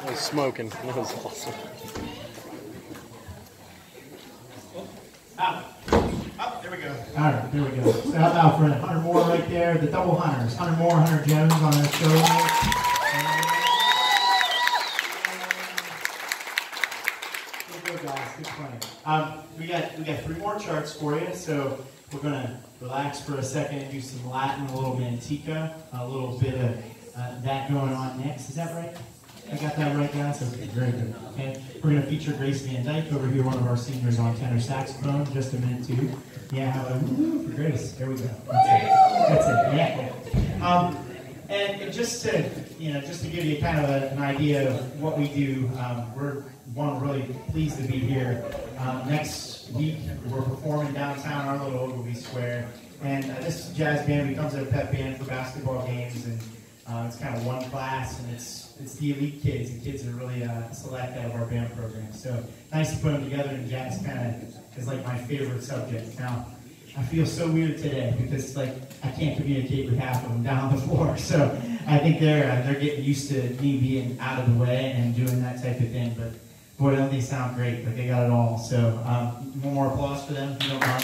I was smoking. That was awesome. There we go. All right, there we go. So how about for Hunter Moore right there, the double Hunters, Hunter Moore, Hunter Jones on the show line. Good guys, good playing. We got 3 more charts for you, so we're gonna relax for a second and do some Latin, a little Manteca, a little bit of that going on next. Is that right? I got that right, guys? Okay, very good. Okay, we're going to feature Grace Van Dyke over here, one of our seniors on tenor saxophone, just a minute too. Yeah, how about for Grace? There we go. That's it. Yeah. And just to give you kind of an idea of what we do, we're really pleased to be here. Next week we're performing downtown our little Ogilvy Square, and this jazz band becomes a pep band for basketball games, and it's kind of one class, and it's the elite kids. The kids are really select out of our band program. So nice to put them together, and jazz kind of is like my favorite subject. Now, I feel so weird today because I can't communicate with half of them down the floor. So I think they're getting used to me being out of the way and doing that type of thing. But boy, don't they sound great? Like they got it all. So one more applause for them, if you don't mind.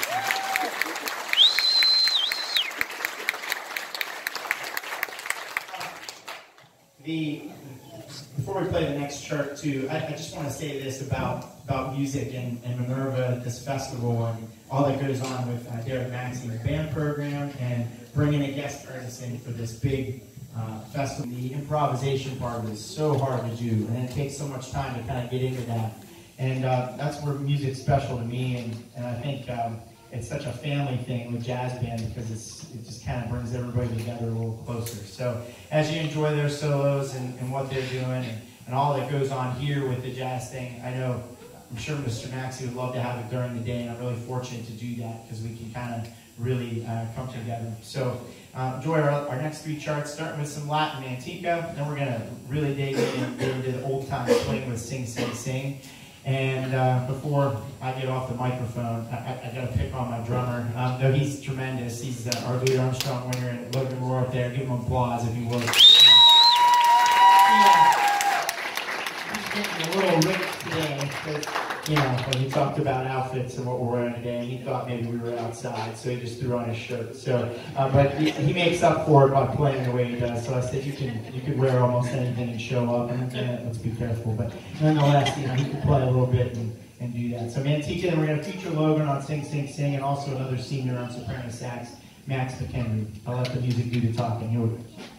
Before we play the next chart too, I just want to say this about music and Minerva, this festival, and all that goes on with Derek Maxey, the band program, and bringing a guest artist in for this big festival. The improvisation part is so hard to do, and it takes so much time to kind of get into that. And that's where music's special to me, and I think it's such a family thing with jazz band because it just kind of brings everybody together a little closer. So as you enjoy their solos and what they're doing and all that goes on here with the jazz thing, I'm sure Mr. Maxey would love to have it during the day, and I'm really fortunate to do that because we can kind of really come together. So enjoy our next 3 charts, starting with some Latin Manteca, then we're going to really dig in and get into the old-time swing with Sing, Sing, Sing. And before I get off the microphone, I got to pick on my drummer. Though he's tremendous. He's our Louis Armstrong winner, and Logan Roar up there. Give him applause if you would. He's getting a little ripped today, but when he talked about outfits and what we're wearing today, and he thought maybe we were outside, so he just threw on his shirt. So, but he makes up for it by playing the way he does. So I said you could wear almost anything and show up, and let's be careful. But nonetheless, he can play a little bit and do that. So Manteca, then we're going to feature Logan on Sing, Sing, Sing, and also another senior on soprano sax, Max McHenry. I'll let the music do the talking. Here we go.